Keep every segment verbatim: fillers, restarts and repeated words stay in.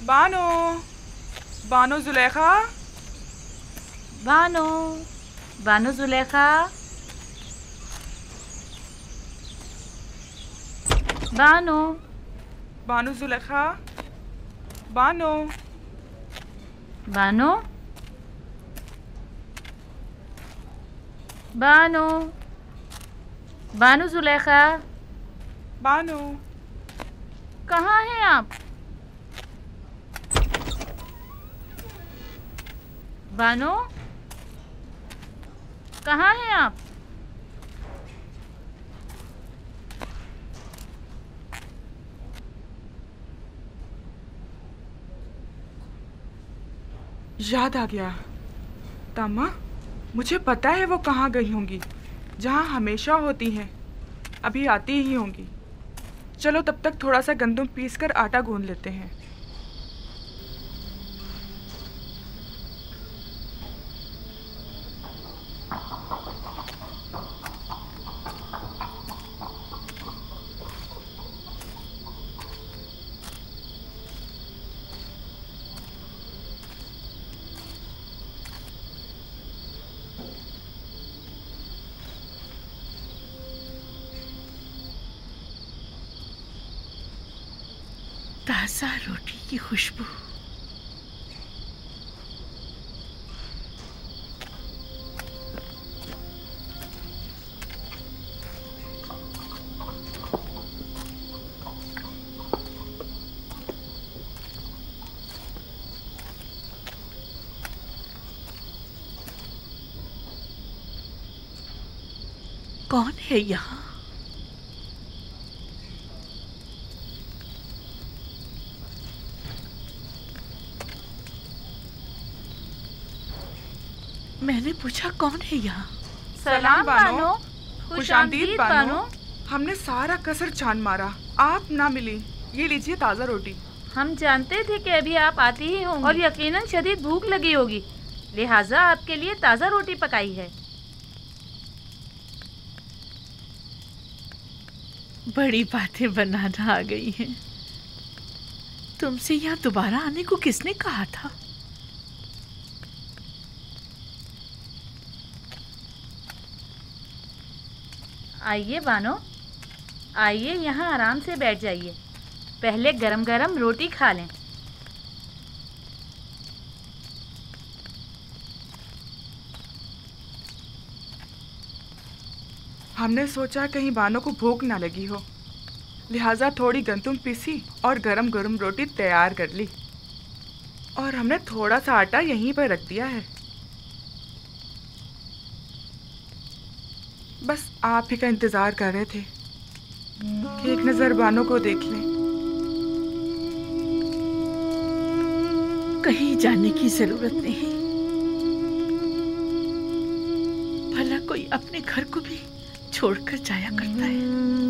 बानो, बानो जुलेखा, बानो, बानो जुलेखा, बानो, बानो जुलेखा, बानो, बानो, बानो, बानो जुलेखा, बानो, कहाँ हैं आप? बानो, कहाँ हैं आप? याद आ गया। तामा, मुझे पता है वो कहाँ गई होंगी। जहाँ हमेशा होती हैं, अभी आती ही होंगी। चलो तब तक थोड़ा सा गंदम पीस कर आटा गूंद लेते हैं। ताज़ा रोटी की खुशबू। कौन है यहाँ? मैंने पूछा कौन है यहाँ? सलाम बानो, खुशामदीद बानो। हमने सारा कसर छान मारा, आप ना मिली। ये लीजिए ताज़ा रोटी। हम जानते थे कि अभी आप आती ही होंगी और यकीनन शदीद भूख लगी होगी, लिहाजा आपके लिए ताज़ा रोटी पकाई है। बड़ी बातें बनाना आ गई हैं। तुमसे यहाँ दोबारा आने को किसने कहा था? आइए बानो, आइए यहाँ आराम से बैठ जाइए। पहले गरम गरम रोटी खा लें। हमने सोचा कहीं बानो को भूख ना लगी हो, लिहाजा थोड़ी गंदम पीसी और गरम गरम रोटी तैयार कर ली। और हमने थोड़ा सा आटा यहीं पर रख दिया है। बस आप ही का इंतज़ार कर रहे थे कि एक नज़र बानो को देख लें। कहीं जाने की जरूरत नहीं। भला कोई अपने घर को भी छोड़कर जाया करता है।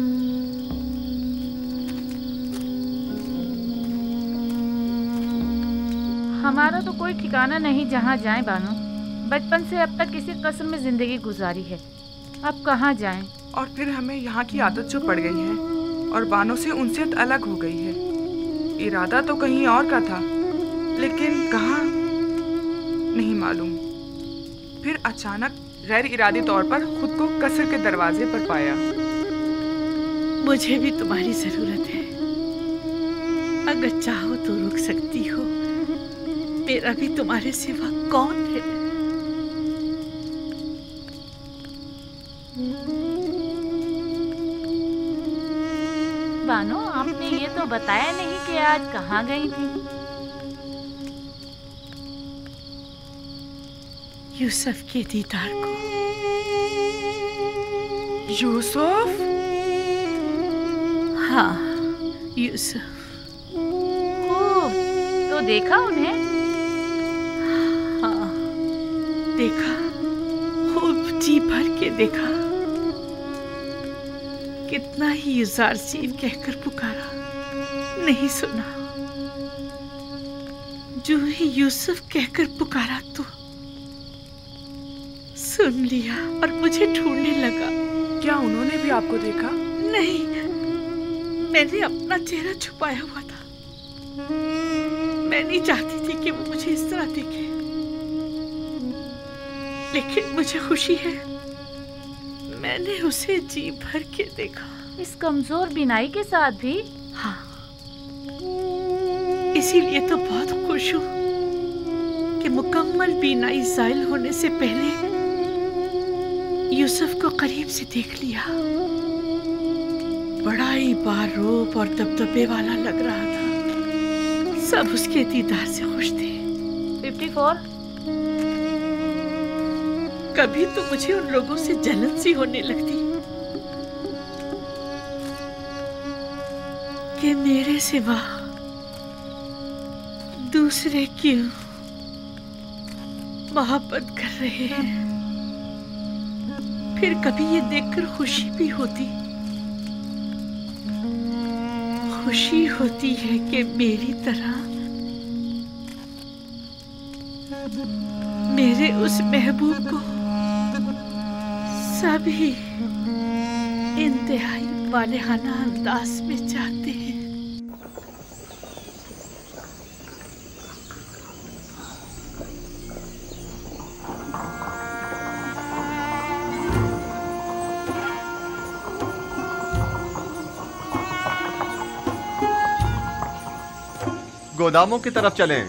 हमारा तो कोई ठिकाना नहीं जहाँ जाएं बानो। बचपन से अब तक इसी कस्र में जिंदगी गुजारी है, अब कहाँ जाएं? और फिर हमें यहाँ की आदत जो पड़ गई है और बानो से उनसे अलग हो गई है। इरादा तो कहीं और का था, लेकिन कहाँ नहीं मालूम। फिर अचानक गैर इरादी तौर पर खुद को कसर के दरवाजे पर पाया। मुझे भी तुम्हारी जरूरत है। अगर चाहो तो रुक सकती हो। मेरा भी तुम्हारे सिवा कौन है? बानो, आपने ये तो बताया नहीं कि आज कहाँ गई थी। यूसुफ के दीदार को। यूसुफ? हाँ, यूसुफ। ओह, तो देखा उन्हें? हाँ, देखा, खूब जी भर के देखा। कितना ही युजार सीव कहकर पुकारा, नहीं सुना। जो ही यूसुफ कहकर पुकारा तो सुन लिया और मुझे ढूंढने लगा। क्या उन्होंने भी आपको देखा? नहीं, मैंने अपना चेहरा छुपाया हुआ था। मैं नहीं चाहती थी कि वो मुझे इस तरह देखे, लेकिन मुझे खुशी है मैंने उसे जी भर के देखा। इस कमजोर बीनाई के साथ भी? हाँ, इसीलिए तो बहुत खुश हूँ कि मुकम्मल बीनाई ज़ाइल होने से पहले यूसुफ को करीब से देख लिया। बड़ा ही बारूप और दबदबे वाला लग रहा था। सब उसके दीदार से खुश थे। Fifty four? कभी तो मुझे उन लोगों से जलन सी होने लगती कि मेरे सिवा दूसरे क्यों मोहब्बत कर रहे हैं। फिर कभी ये देखकर खुशी भी होती खुशी होती है कि मेरी तरह मेरे उस महबूब को सभी इंतहाई वालेहाना अंदाज में चाहते हैं। गोदामों की तरफ चलें।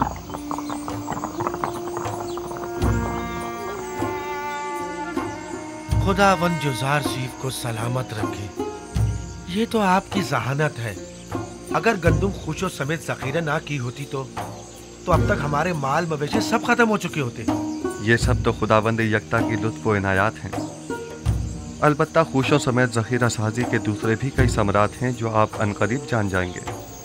खुदावंद जुज़ार सीफ को सलामत रखे। ये तो आपकी जहानत है। अगर गंदुम खुशो समेत ज़ख़ीरा ना की होती तो तो अब तक हमारे माल मवेशी सब खत्म हो चुके होते। ये सब तो खुदावंद यकता की लुत्फ़ व इनायात हैं। अलबत्ता खुशों समेत ज़ख़ीरा साजी के दूसरे भी कई समरात हैं जो आप अनकरीब जान जाएंगे।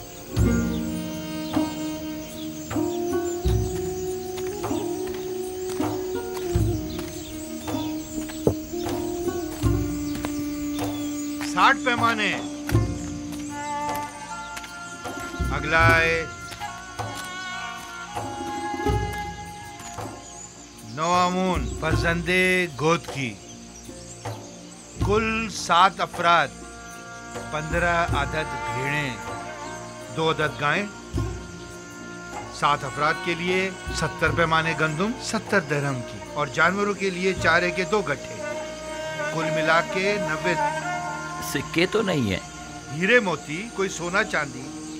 साठ पैमाने, अगलाए नवामून फरजंदे गोद की, कुल सात अफराद, पंद्रह आदद भेड़ें, दो आदद गायें। सात अफराद के लिए सत्तर पैमाने गंदुम सत्तर दरहम की और जानवरों के लिए चारे के दो गट्ठे, कुल मिला के नब्बे। सिक्के तो नहीं है? हीरे मोती, कोई सोना चांदी?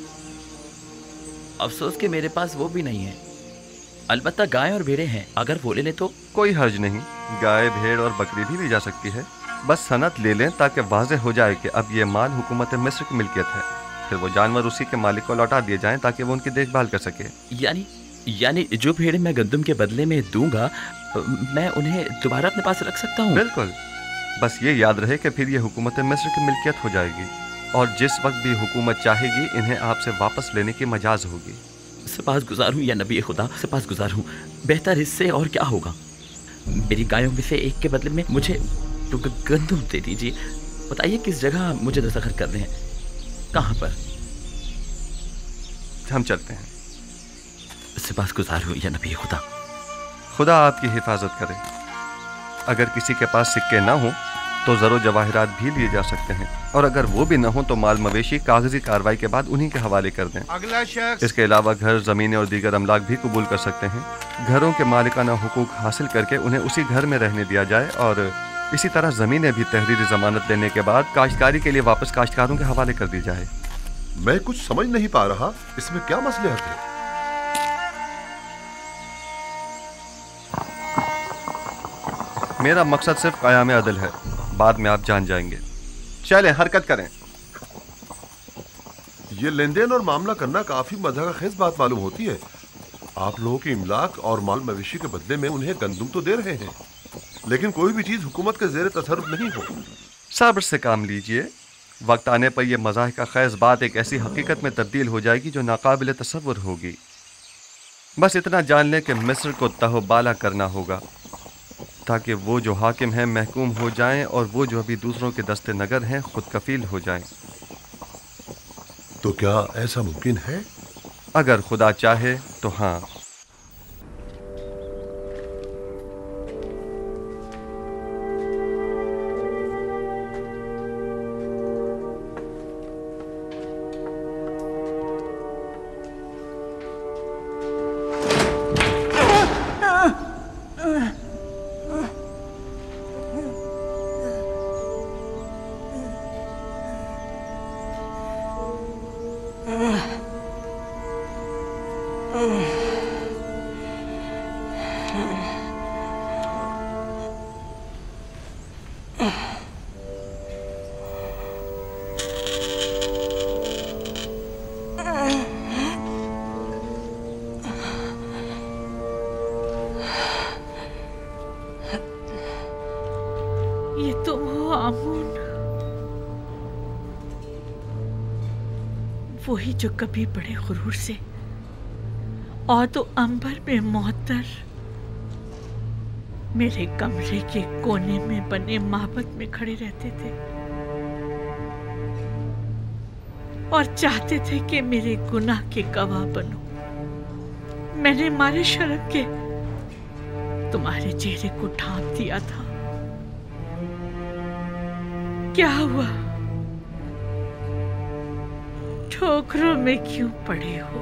अफसोस कि मेरे पास वो भी नहीं है। अलबत्ता गाय और भेड़ें हैं, अगर वो ले लें तो। कोई हर्ज नहीं, गाय भेड़ और बकरी भी ली जा सकती है। बस सनद ले लें ताकि वाज़ेह हो जाए कि अब ये माल हुकूमत मिस्र की मिल्कियत है। फिर वो जानवर उसी के मालिक को लौटा दिए जाएं ताकि वो उनकी देखभाल कर सके। यानी यानी जो भेड़ मैं गंदुम के बदले में दूंगा मैं उन्हें दोबारा अपने पास रख सकता हूँ? बिल्कुल, बस ये याद रहे कि फिर ये हुकूमत मिस्र की मिल्कियत हो जाएगी और जिस वक्त भी हुकूमत चाहेगी इन्हें आपसे वापस लेने की मजाज होगी। सपासगुजार हूँ या नबी खुदा, सपासगुजार हूँ। बेहतर इससे और क्या होगा? मेरी गायों में से एक के बदले में मुझे तो गंदुम दे दीजिए। बताइए किस जगह मुझे दस्तखत करने हैं, कहाँ पर? हम चलते हैं। सपासगुजार हूँ या नबी खुदा। खुदा आपकी हिफाजत करे। अगर किसी के पास सिक्के ना हो तो ज़रो जवाहिरात भी लिए जा सकते हैं और अगर वो भी ना हो तो माल मवेशी कागजी कार्रवाई के बाद उन्हीं के हवाले कर दें। अगला शख्स। इसके अलावा घर, ज़मीनें और दीगर अमलाक भी कबूल कर सकते हैं। घरों के मालिकाना हुकूक हासिल करके उन्हें उसी घर में रहने दिया जाए और इसी तरह ज़मीनें भी तहरीरी ज़मानत लेने के बाद काश्तकारी के लिए वापस काश्तकारों के हवाले कर दी जाए। मैं कुछ समझ नहीं पा रहा, इसमें क्या मसलहत है? मेरा मकसद सिर्फ क़याम अदल है, बाद में आप जान जाएंगे। चलें, हरकत करें। ये लेन देन और मामला करना काफी मज़ाक़खेज़ बात मालूम होती है। आप लोगों के इमलाक और माल मवेशी के बदले में उन्हें गंदुम तो दे रहे हैं, लेकिन कोई भी चीज हुकूमत के ज़ेरे तसर्रुफ नहीं हो। सब्र से काम लीजिए। वक्त आने पर यह मज़ाक़खेज़ बात एक ऐसी हकीकत में तब्दील हो जाएगी जो नाकाबिल तसव्वुर होगी। बस इतना जान लें कि मिस्र को तहबाला करना होगा ताकि वो जो हाकिम हैं महकूम हो जाएं और वो जो अभी दूसरों के दस्ते नगर हैं खुद कफील हो जाएं। तो क्या ऐसा मुमकिन है? अगर खुदा चाहे तो हाँ। वही जो कभी बड़े गुरूर से और तो अंबर में मोहतर मेरे कमरे के कोने में बने माबद में खड़े रहते थे और चाहते थे कि मेरे गुनाह के गवाह बनो। मैंने मारे शर्म के तुम्हारे चेहरे को ढांप दिया था। क्या हुआ? ठोकरों में क्यों पड़े हो?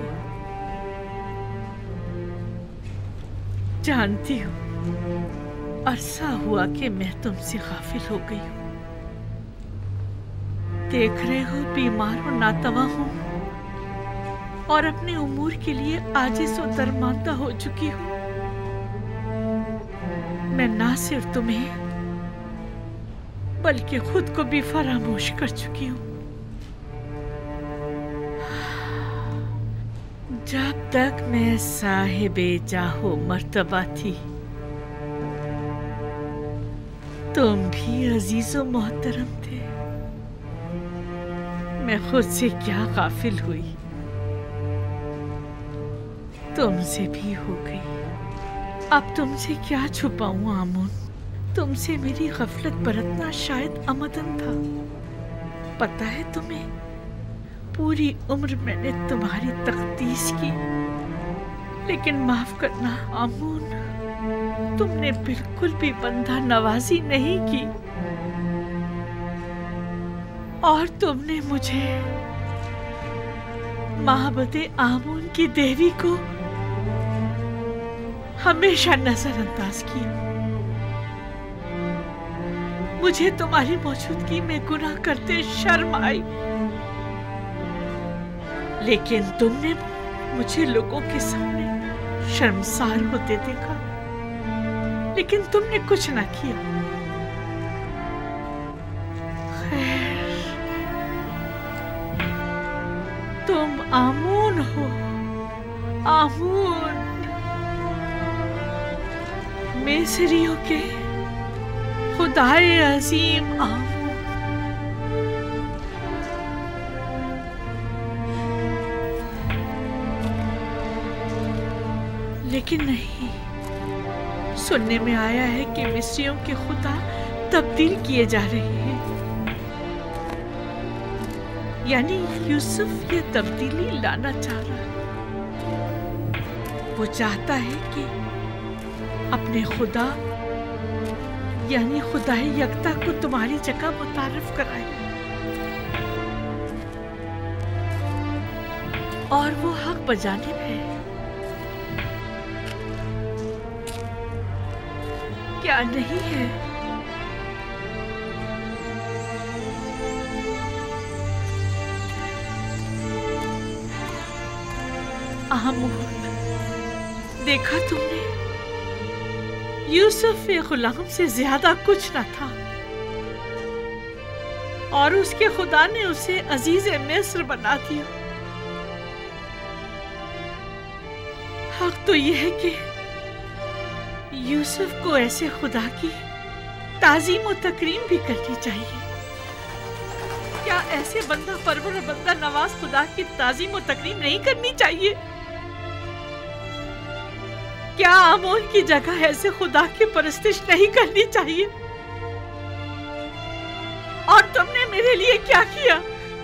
जानती हो, अरसा हुआ कि मैं तुमसे गाफिल हो गई हूं। देख रहे हो, बीमार और नातवा हूं और अपने उमूर के लिए आजिज़ और दरमांदा हो चुकी हूं। मैं ना सिर्फ तुम्हें बल्कि खुद को भी फरामोश कर चुकी हूं। जब तक मैं साहिबे जाहो मर्तबा थी, तुम भी अजीजो मोहतरम थे। मैं खुद से क्या गाफिल हुई, तुमसे भी हो गई। अब तुमसे क्या छुपाऊं आमून? तुमसे मेरी गफलत बरतना शायद अमदन था। पता है तुम्हें, पूरी उम्र मैंने तुम्हारी तख्तीस की, लेकिन माफ करना आमून, तुमने बिल्कुल भी बंदा नवाजी नहीं की और तुमने मुझे माहबते आमून की देवी को हमेशा नजरअंदाज किया। मुझे तुम्हारी मौजूदगी में गुनाह करते शर्म आई, लेकिन तुमने मुझे लोगों के सामने शर्मसार होते देखा, लेकिन तुमने कुछ ना किया। खैर, तुम आमून हो, आमून, मिस्रियों के खुदाए अजीम आमून। लेकिन नहीं, सुनने में आया है कि मिस्रियों के खुदा तब्दील किए जा रहे हैं। यानी यूसुफ ये तब्दीली लाना चाह रहा है। वो चाहता है कि अपने खुदा यानी खुदाई यकता को तुम्हारी जगह मुतारिफ कराए, और वो हक बजाने में है। क्या नहीं है? आमून, देखा तुमने, यूसुफ एक गुलाम से ज्यादा कुछ न था और उसके खुदा ने उसे अजीज मिस्र बना दिया। हक तो यह है कि यूसुफ को ऐसे खुदा की ताजीम और तकरीम भी करनी चाहिए। क्या ऐसे बंदा परवर बंदा नवाज खुदा की ताजीम और तकरीम नहीं करनी चाहिए? क्या आमोन की जगह ऐसे खुदा की परस्तिश नहीं करनी चाहिए? और तुमने मेरे लिए क्या किया?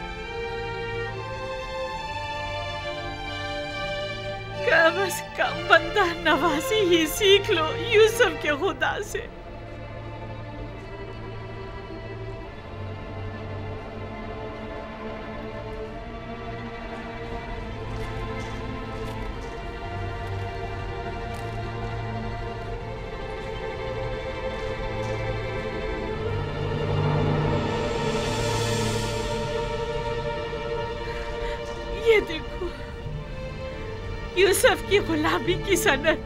कम से कम बंदा नवाजी ही सीख लो यूसुफ के खुदा से। ये देखो, यूसुफ की गुलामी की सनद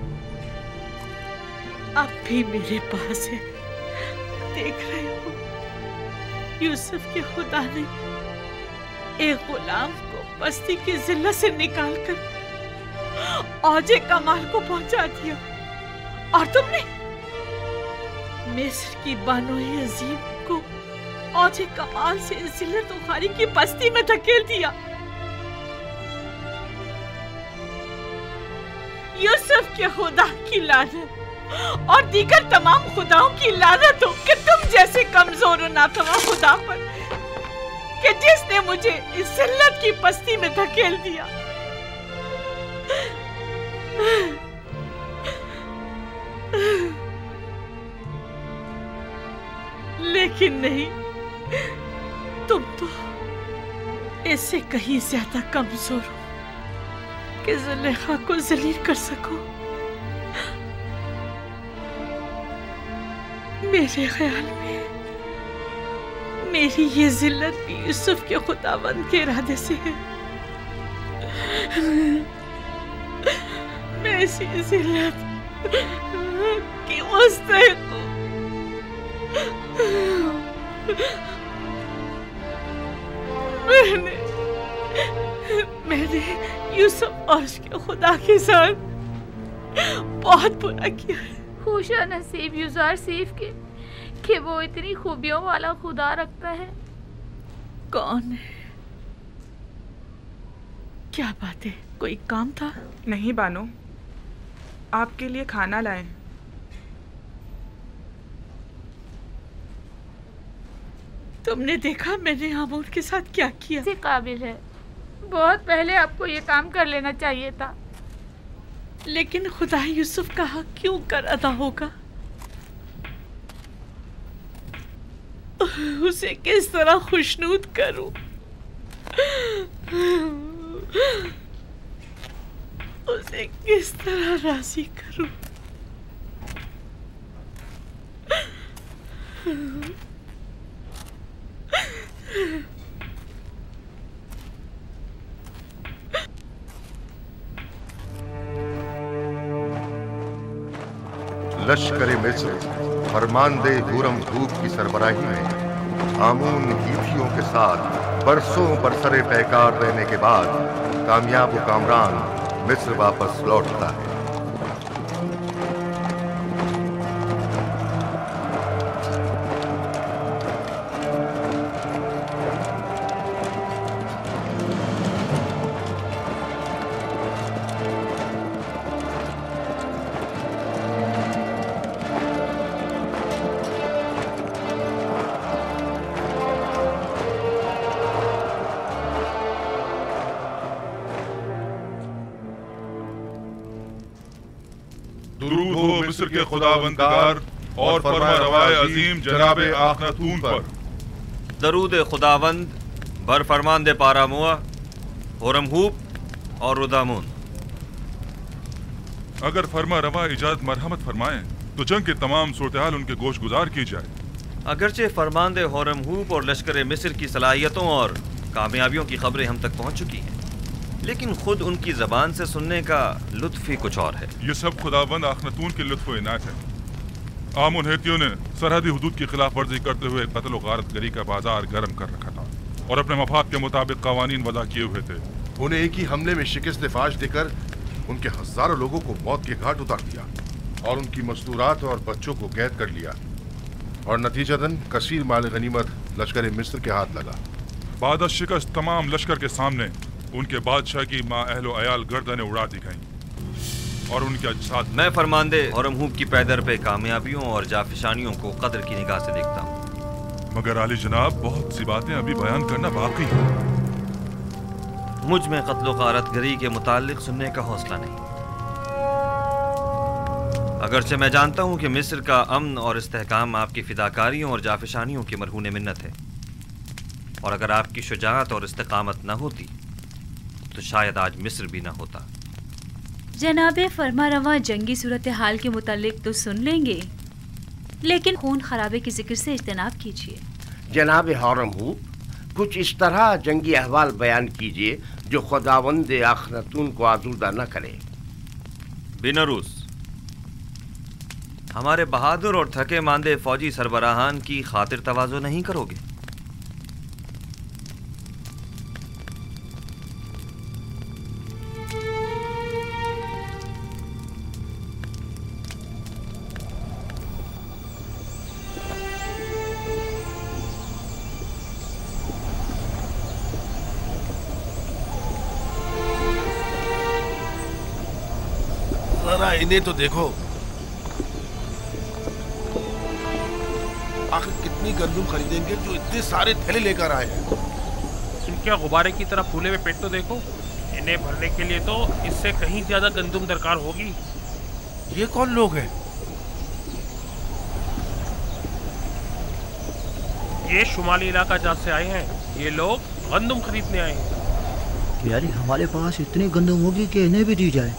अब भी मेरे पास है। देख रहे हो, यूसुफ के खुदा ने एक गुलाम को बस्ती की जिल्लत से निकालकर औजे कमाल को पहुंचा दिया, और तुमने मिस्र की बानोए अजीम को औजे कमाल से जिल्लत उखारी की बस्ती में धकेल दिया। यूसुफ के खुदा की लानत और दीगर तमाम खुदाओं की लानत हो कि तुम जैसे कमजोर और नातवा खुदा पर, कि जिसने मुझे इस जिल्लत की पस्ती में धकेल दिया। लेकिन नहीं, तुम तो इससे कहीं ज्यादा कमजोर हो कि जुलेखा को जलील कर सको। मेरे ख्याल में मेरी ये जिल्लत भी यूसुफ के खुदावंद के इरादे से है। मैं इसी जिल्लत की मुस्तहिक हूँ। मैंने मैंने यूसुफ और उसके खुदा के साथ बहुत बुरा किया है। खुशा नसीब यूज़ार सीफ के कि वो इतनी खूबियों वाला खुदा रखता है। कौन है? क्या बात है, कोई काम था? नहीं बानो, आपके लिए खाना लाए। तुमने देखा मैंने आमूर के साथ क्या किया? से काबिल है, बहुत पहले आपको ये काम कर लेना चाहिए था। लेकिन खुदा यूसुफ का हक क्यों कर अदा होगा? उसे किस तरह खुशनूद करूं? उसे किस तरह राजी करूं? लश्कर मिस्र फरमानदे हुरम हूब की सरबराही में आमून हीथियों के साथ बरसों बरसरे पैकार रहने के बाद कामयाब व कामरान मिस्र वापस लौटता है। दुरूद हो मिस्र के खुदावंदगार और फरमारवाए अजीम जनाबे आखनतून पर। दरूद खुदावंद बर फरमानदे पारामुआ, होरमहूब और रुदामून। अगर फरमा रवा इजाजत मरहमत फरमाएं तो जंग के तमाम सूरत-ए-हाल उनके गोश गुजार की जाए। अगरचे फरमानदे होरमहूब और लश्कर मिस्र की सलाहियतों और कामयाबियों की खबरें हम तक पहुंच चुकी हैं, लेकिन खुद उनकी जबान से सुनने का लुत्फ ही कुछ और है। ये सब खुदावंद आखनतून के लुत्फ व इनायत है। आमुन हेतियों ने सरहदी हुदूद की खिलाफ वर्जी करते हुए कत्ल गारत गरी का बाजार गर्म कर रखा था और अपने मफाद के मुताबिक कवानीन वज़ा किए हुए थे। उन्हें एक ही हमले में शिकस्त फाश देकर उनके हजारों लोगों को मौत के घाट उतार दिया और उनकी मस्तूरात और बच्चों को कैद कर लिया और नतीजतन कसीर माल गनीमत लश्कर मिस्र के हाथ लगा। बाद शिकस्त तमाम लश्कर के सामने उनके बादशाह की माँ अहलो अयाल गर्दनें उड़ा दी गईं और उनके अजसाद। मैं फरमानदे होरमहूब की पैदर पे कामयाबियों और जाफिशानियों को कदर की निगाह से देखता हूँ, मगर आली जनाब बहुत सी बातें अभी बयान करना बाकी है। मुझ में कत्लो गारत गरी के मुतालिक सुनने का हौसला नहीं। अगरचे मैं जानता हूँ कि मिस्र का अमन और इस्तेहकाम आपकी फिदाकारियों और जाफिशानियों की मरहून मिन्नत है, और अगर आपकी शुजाअत और इस्तेकामत न होती तो शायद आज मिस्र भी ना होता। जनाबे फरमारवा जंगी सूरत हाल के मुतालिक तो सुन लेंगे, लेकिन खून खराबे के जिक्र से इज्तनाब कीजिए। जनाब होरमहूब, कुछ इस तरह जंगी अहवाल बयान कीजिए जो खुदावंद आखनतून को आजूदा न करे। बिनरूस, हमारे बहादुर और थके मांदे फौजी सरबराहान की खातिर तवाज़ो नहीं करोगे? जरा इन्हें तो देखो, आखिर कितनी गंदुम खरीदेंगे जो इतने सारे थैले लेकर आए हैं। इनके गुब्बारे की तरह फूले हुए पेट तो देखो। इन्हें भरने के लिए तो इससे कहीं ज्यादा गंदुम दरकार होगी। ये कौन लोग हैं? ये शुमाली इलाका जहाँ से आए हैं। ये लोग गंदुम खरीदने आए हैं। यार हमारे पास इतनी गंदुम होगी कि इन्हें भी दी जाए।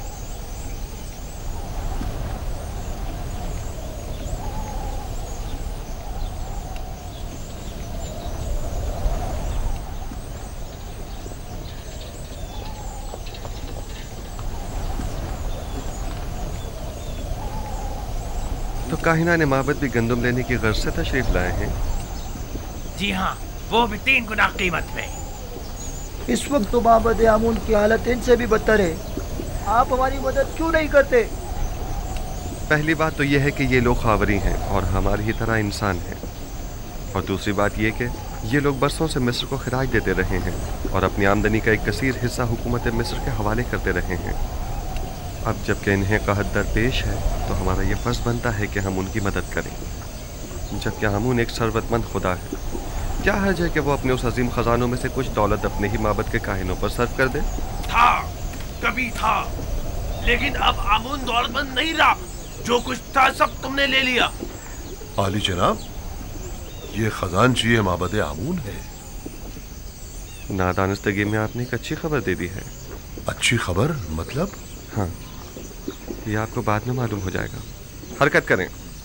तो काहिना ने माबद भी गंदुम लेने की गर्ज से तशरीफ लाए हैं। जी हाँ, वो भी तीन गुना कीमत में। इस वक्त तो माबद आमून की हालत इनसे भी बदतर है। आप हमारी मदद क्यों नहीं करते? पहली बात तो यह है कि ये लोग खावरी हैं और हमारी ही तरह इंसान हैं, और दूसरी बात यह कि ये लोग बरसों से मिस्र को खराज देते रहे हैं और अपनी आमदनी का एक कसीर हिस्सा हुकूमत मिस्र के हवाले करते रहे हैं। अब जबकि इन्हें कहत दरपेश है तो हमारा ये फ़र्ज़ बनता है कि हम उनकी मदद करें। जबकि आमून एक सरवतमंद खुदा है, क्या हर्ज है कि वो अपने उस अजीम ख़जानों में से कुछ दौलत अपने ही माबद के काहिनों पर सर्व कर दे। था, कभी था, लेकिन अब आमून दौलतमंद नहीं रहा। जो कुछ था सब तुमने ले लिया। आली जनाब, ये खजानची माबद आमून है। नादानिस्तगी में आपने एक अच्छी खबर दे दी है। अच्छी खबर मतलब? हाँ, ये आपको बाद में मालूम हो जाएगा। हरकत करें।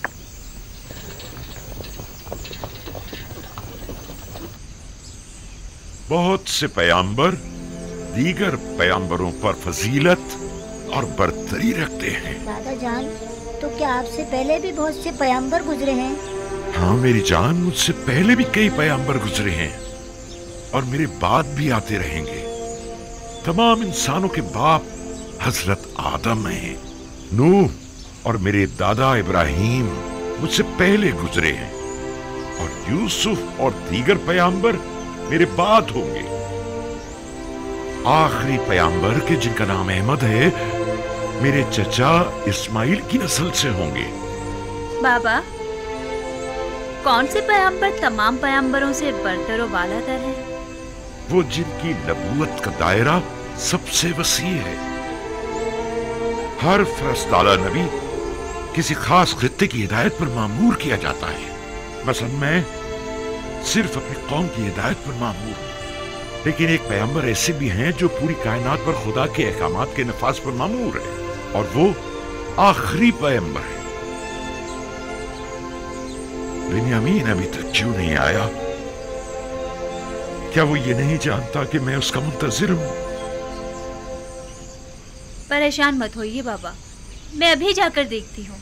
बहुत से पैगंबर दीगर पैगंबरों पर फजीलत और बरतरी रखते हैं। दादा जान, तो क्या आपसे पहले भी बहुत से पैगंबर गुजरे हैं? हाँ मेरी जान, मुझसे पहले भी कई पैगंबर गुजरे हैं और मेरे बाद भी आते रहेंगे। तमाम इंसानों के बाप हजरत आदम हैं। नूह और मेरे दादा इब्राहिम मुझसे पहले गुजरे हैं और यूसुफ और दीगर पैगंबर मेरे बाद होंगे। आखिरी पैगंबर के जिनका नाम अहमद है, मेरे चचा इस्माइल की नस्ल से होंगे। बाबा, कौन से पैगंबर तमाम पैगंबरों से बरतर और बालातर है? वो जिनकी नबूवत का दायरा सबसे वसी है। हर फरस्ताला नबी किसी खास खित्ते की हिदायत पर मामूर किया जाता है। मसलन मैं सिर्फ अपनी कौम की हिदायत पर मामूर हूं, लेकिन एक पैगंबर ऐसे भी हैं जो पूरी कायनात पर खुदा के अहकामात के नफाज पर मामूर है, और वो आखिरी पैगंबर है। बिन्यामीन अभी तक क्यों नहीं आया? क्या वो ये नहीं जानता कि मैं उसका मुंतजिर हूं? परेशान मत होइए बाबा, मैं अभी जाकर देखती हूँ।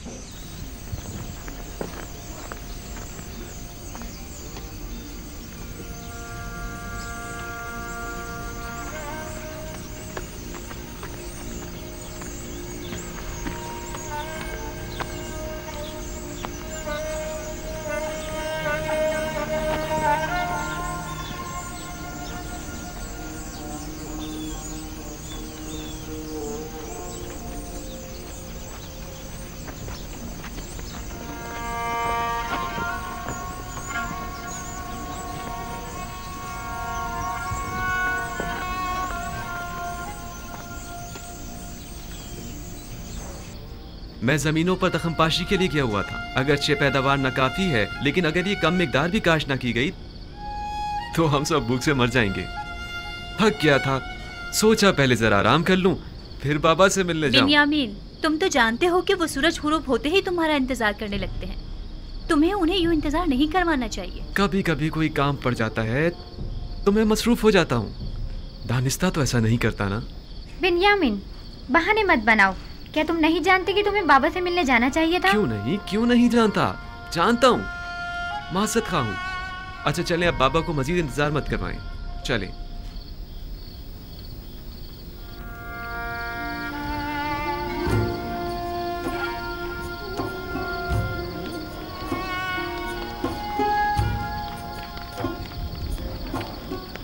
मैं जमीनों पर दखमपाशी के लिए गया हुआ था। अगरचे पैदावार नाकाफी है, लेकिन अगर ये कम मिकदार भी काश ना की गई तो हम सब भूख से मर जाएंगे। थक गया था, सोचा पहले जरा आराम कर लूं, फिर बाबा से मिलने जाऊं। बिन्यामीन, तुम तो जानते हो कि वो सूरज हुरूब होते ही तुम्हारा इंतजार करने लगते हैं। तुम्हें उन्हें यूं इंतजार नहीं करवाना चाहिए। कभी कभी कोई काम पड़ जाता है तो मैं मसरूफ हो जाता हूँ। दानिस्ता तो ऐसा नहीं करता ना। बिन्यामीन, बहाने मत बनाओ। क्या तुम नहीं जानते कि तुम्हें बाबा से मिलने जाना चाहिए था? क्यों नहीं क्यों नहीं जानता, जानता हूँ, मासद खा हूँ। अच्छा चले, अब बाबा को मजीद इंतजार मत करवाएं, चले।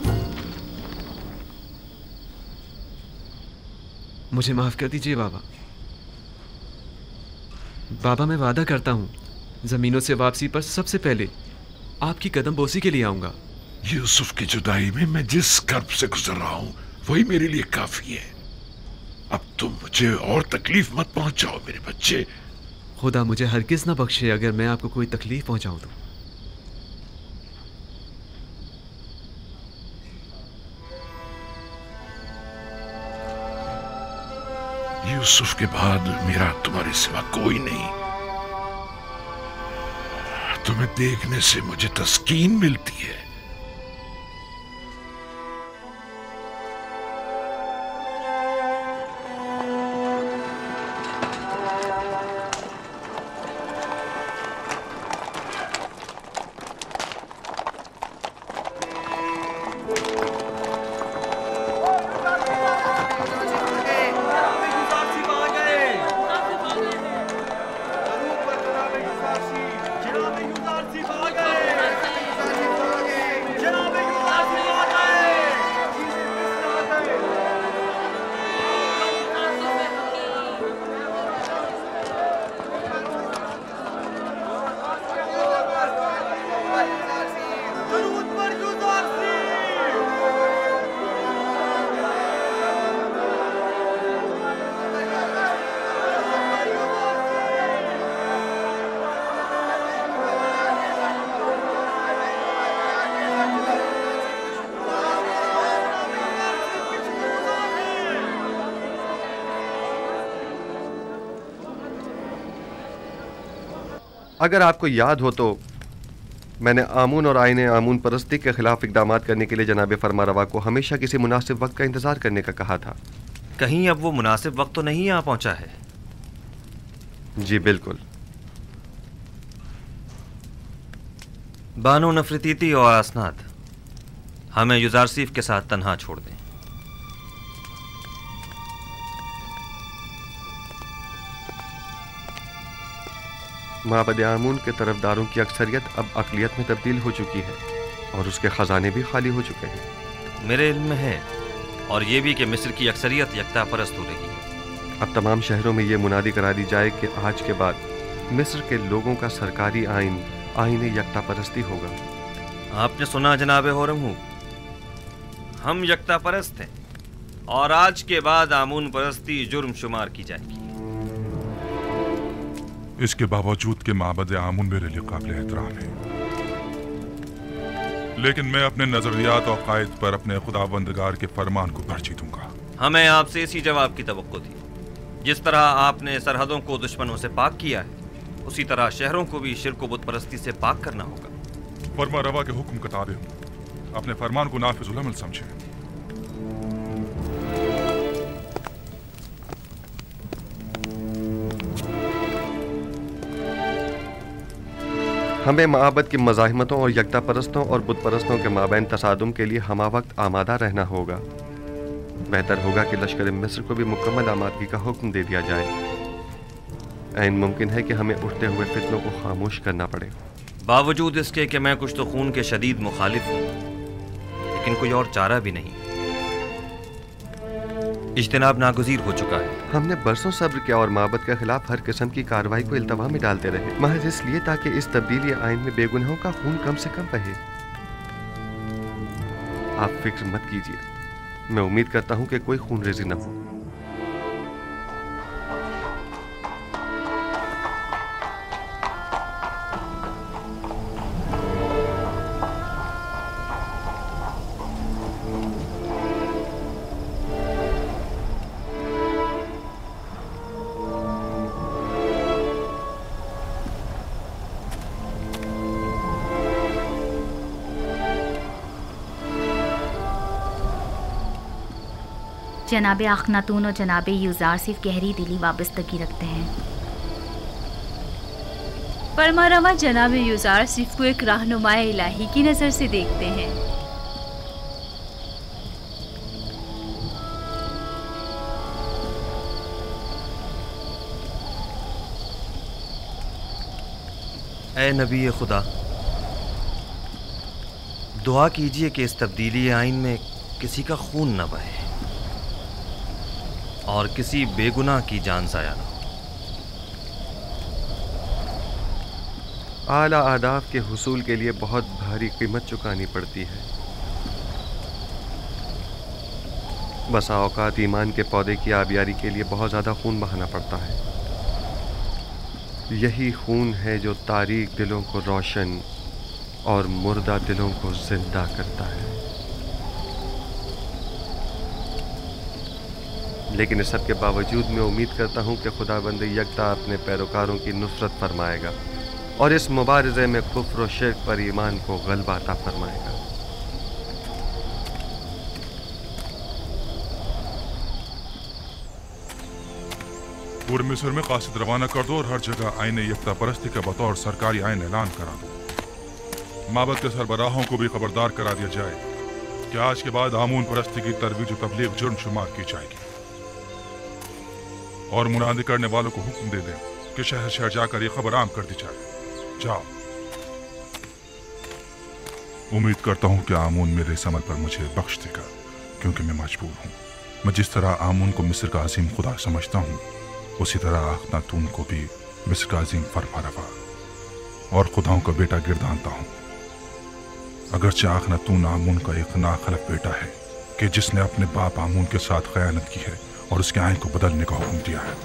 मुझे माफ कर दीजिए बाबा। बाबा, मैं वादा करता हूँ जमीनों से वापसी पर सबसे पहले आपकी कदम बोसी के लिए आऊंगा। यूसुफ की जुदाई में मैं जिस कर्ब से गुजर रहा हूँ वही मेरे लिए काफी है। अब तुम मुझे और तकलीफ मत पहुंचाओ मेरे बच्चे। खुदा मुझे हरगिज ना बख्शे अगर मैं आपको कोई तकलीफ पहुंचाऊं तो। यूसुफ के बाद मेरा तुम्हारे सिवा कोई नहीं। तुम्हें देखने से मुझे तस्कीन मिलती है। अगर आपको याद हो तो मैंने आमून और आईने आमून परस्ती के खिलाफ इकदाम करने के लिए जनाब फरमारवा को हमेशा किसी मुनासिब वक्त का इंतजार करने का कहा था। कहीं अब वो मुनासिब वक्त तो नहीं आ पहुंचा है? जी बिल्कुल। बानो नफरतीती और असनाद, हमें युजारसीफ के साथ तन्हा छोड़ दें। माबद आमून के तरफदारों की अक्सरियत अब अकलियत में तब्दील हो चुकी है और उसके खजाने भी खाली हो चुके हैं। मेरे इल्म में है, और ये भी कि मिस्र की अक्सरियत यकता परस्त हो रही है। अब तमाम शहरों में ये मुनादी करा दी जाए कि आज के बाद मिस्र के लोगों का सरकारी आइन आइन यकता परस्ती होगा। आपने सुना जनाब होरमहू, हम यकता परस्त हैं और आज के बाद आमून परस्ती जुर्म शुमार की जाएगी। इसके बावजूद कि माबद आमून मेरे लिए काबिल एहतराम है, लेकिन मैं अपने नजरियात और कायद पर अपने खुदाबंदगार के फरमान को तरजीह दूंगा। हमें आपसे इसी जवाब की तवक्को थी। जिस तरह आपने सरहदों को दुश्मनों से पाक किया है, उसी तरह शहरों को भी शिर्क व बुत परस्ती से पाक करना होगा। फरमा रवा के हुक्म का ताबे अपने फरमान को नाफिजुल अमल समझे। हमें माबद की मज़ाहिमतों और यकता परस्तों और बुत परस्तों के माबैन तसादुम के लिए हमा वक्त आमादा रहना होगा। बेहतर होगा कि लश्कर मिस्र को भी मुकम्मल आमादगी का हुक्म दे दिया जाए। ऐन मुमकिन है कि हमें उठते हुए फितनों को खामोश करना पड़े। बावजूद इसके कि मैं कुछ तो खून के शदीद मुखालिफ हूँ, लेकिन कोई और चारा भी नहीं। इज्तिनाब नागुज़ीर हो चुका है। हमने बरसों सब्र किया और माबद के खिलाफ हर किस्म की कार्रवाई को इल्तवा में डालते रहे, महज इसलिए ताकि इस तब्दीली आइन में बेगुनाहों का खून कम से कम बहे। आप फिक्र मत कीजिए, मैं उम्मीद करता हूं कि कोई खून रेजी न हो। जनाब अखनातून और जनाब यूजार सिर्फ गहरी दिली वाबस्तगी रखते हैं। फरमारवा जनाब यूजार सिर्फ को एक रहनुमाए इलाही की नज़र से देखते हैं। ए नबी खुदा, दुआ कीजिए कि इस तब्दीली आइन में किसी का खून न बहे और किसी बेगुनाह की जान ज़ाया न हो। आला आदाब के हुसूल के लिए बहुत भारी कीमत चुकानी पड़ती है। बसा औकात ईमान के पौधे की आबियारी के लिए बहुत ज़्यादा खून बहाना पड़ता है। यही खून है जो तारीक दिलों को रोशन और मुर्दा दिलों को जिंदा करता है। लेकिन इस सब के बावजूद मैं उम्मीद करता हूँ कि खुदाबंद यकता अपने पैरोकारों की नुसरत फरमाएगा और इस मुबारज़े में कुफ्र और शिर्क पर ईमान को गलबा अता फरमाएगा। पूरे मिस्र में कासिद रवाना कर दो और हर जगह आईने यकता परस्ती का बतौर सरकारी आइन ऐलान करा दो। माबद के सरबराहों को भी खबरदार करा दिया जाए कि आज के बाद आमून परस्ती की तरवीज और तबलीग जुर्म शुमार की जाएगी और मुनादी करने वालों को हुक्म दे दें कि शहर शहर जाकर ये खबर आम कर दी जाए। जाओ। उम्मीद करता हूं कि आमून मेरे इस अमल पर मुझे बख्श देगा, क्योंकि मैं मजबूर हूं। मैं जिस तरह आमून को मिस्र का अजीम खुदा समझता हूं, उसी तरह आखनातून को भी मिस्र का अजीम फरमारवा और खुदाओं का बेटा गिरदानता हूं। अगरचे आखनातून आमून का एक नाखलफ बेटा है कि जिसने अपने बाप आमून के साथ खयानत की है और उसके आइन को बदलने का हुक्म दिया है।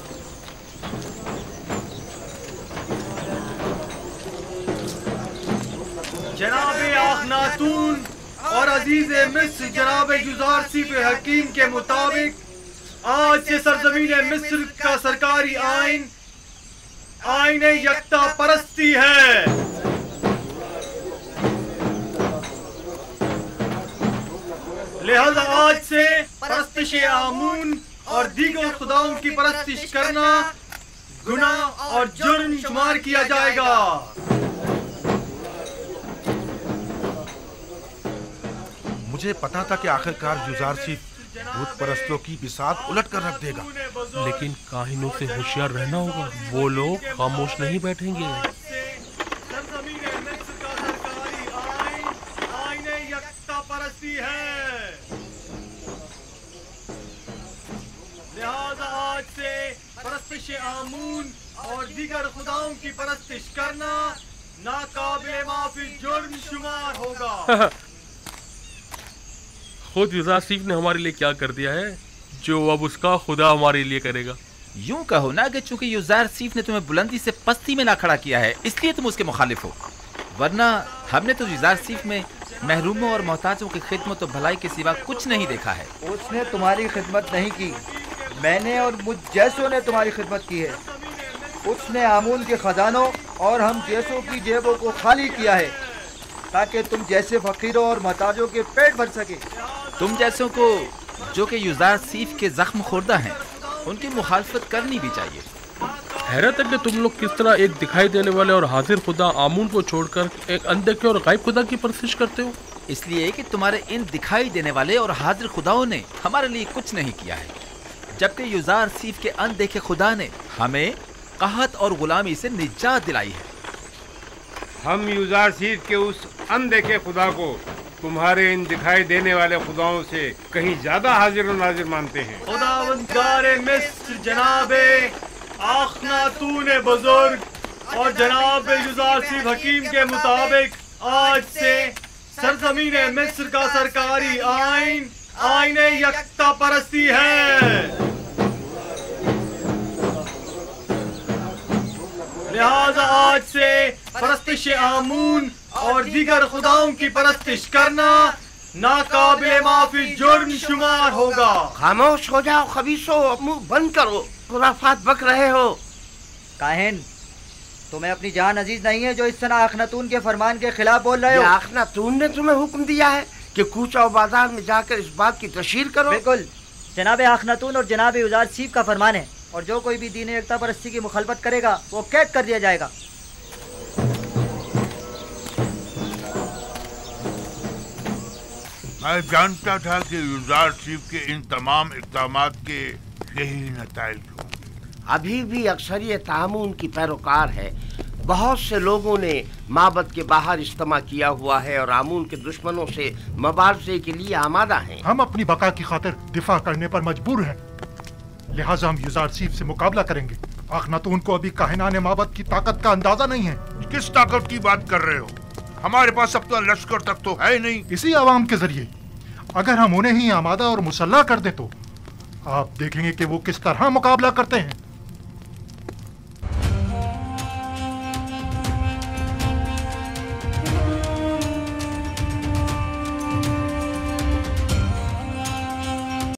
जनाबे आखनातून और अजीज़े मिस्र जनाबे जुज़ारसीफ हकीम के मुताबिक आज से सरजमीन मिस्र का सरकारी आइन आइन यकता परस्ती है। लिहाजा आज से परस्तिश आमून और दीगर खुदाओं की परस्तिश करना गुनाह और जुर्म शुमार किया जाएगा। मुझे पता था कि आखिरकार जुज़ारसीफ भूत परस्तों की बिसात उलट कर रख देगा, लेकिन काहिनों से होशियार रहना होगा। वो लोग खामोश नहीं बैठेंगे। लिहाजा आज से परस्तिश आमून और दीगर खुदाओं की परस्तिश करना नाकाबिले माफी जुर्म शुमार होगा। खुद युज़ारसीफ ने हमारे लिए क्या कर दिया है जो अब उसका खुदा हमारे लिए करेगा। यूं कहो ना कि चूंकि युज़ारसीफ ने तुम्हें बुलंदी से पस्ती में ना खड़ा किया है, इसलिए तुम उसके मुखालिफ हो, वरना हमने तो युज़ारसीफ में महरूमों और मोहताजों की खिदमत और भलाई के सिवा कुछ नहीं देखा है। उसने तुम्हारी खिदमत नहीं की, मैंने और मुझ जैसों ने तुम्हारी खिदमत की है। उसने आमून के खजानों और हम जैसों की जेबों को खाली किया है ताकि तुम जैसे फकीरों और मोहताजों के पेट भर सके। तुम जैसों को जो कि युज़ारसीफ के जख्म खुर्दा हैं, उनकी मुखालफत करनी भी चाहिए। हैरत है कि तुम लोग किस तरह एक दिखाई देने वाले और हाजिर खुदा आमून को छोड़कर एक अनदेखे और गायब खुदा की परस्तिश करते हो। इसलिए कि तुम्हारे इन दिखाई देने वाले और हाजिर खुदाओं ने हमारे लिए कुछ नहीं किया है, जबकि युज़ारसीफ के अनदेखे खुदा ने हमें कहत और गुलामी से निजात दिलाई है। हम युज़ारसीफ के उस अनदेखे खुदा को तुम्हारे इन दिखाई देने वाले खुदाओं से कहीं ज्यादा हाजिर और नाजिर मानते हैं। खुदावंदगारे मिस्र जनाबे आखनातून बुजुर्ग और जनाबे युज़ारसीफ हकीम के मुताबिक आज से सरजमीन मिस्र का सरकारी आइन आइन यकता परस्ती है। लिहाजा आज से परस्तिश आमून और दीगर खुदाओं की परस्तिश करना नाकाबिले माफी जुर्म शुमार होगा। खामोश हो जाओ खबीसो, मुंह बंद करो, खुराफात बक रहे हो। काहिन, तुम्हें अपनी जान अजीज नहीं है जो इस तरह आखनातून के फरमान के खिलाफ बोल रहे हो? आखनातून ने तुम्हें हुक्म दिया है कि कूचा बाजार में जाकर इस बात की तशहीर करो। बिल्कुल, जनाबे आखनातून और जनाबे युज़ारसीफ का फरमान है, और जो कोई भी दीन एकता परस्ती की मुखालफत करेगा वो कैद कर दिया जाएगा। मैं जानता था कि युज़ारसीफ के इन तमाम इक़दामात के यही नताइज होंगे। अभी भी अक्सरियत आमून की पैरोकार है। बहुत से लोगों ने माबद के बाहर इज्तिमा किया हुआ है और आमून के दुश्मनों से मुबारज़े के लिए आमादा हैं। हम अपनी बका की खातिर दिफा करने पर मजबूर हैं, लिहाजा हम युज़ारसीफ से मुकाबला करेंगे। अखनातून को अभी काहिनाने माबद की ताकत का अंदाजा नहीं है। किस ताकत की बात कर रहे हो? हमारे पास अब तो लश्कर तक तो है नहीं। इसी आवाम के जरिए अगर हम उन्हें ही आमादा और मुसल्ला कर दें तो आप देखेंगे कि वो किस तरह मुकाबला करते हैं।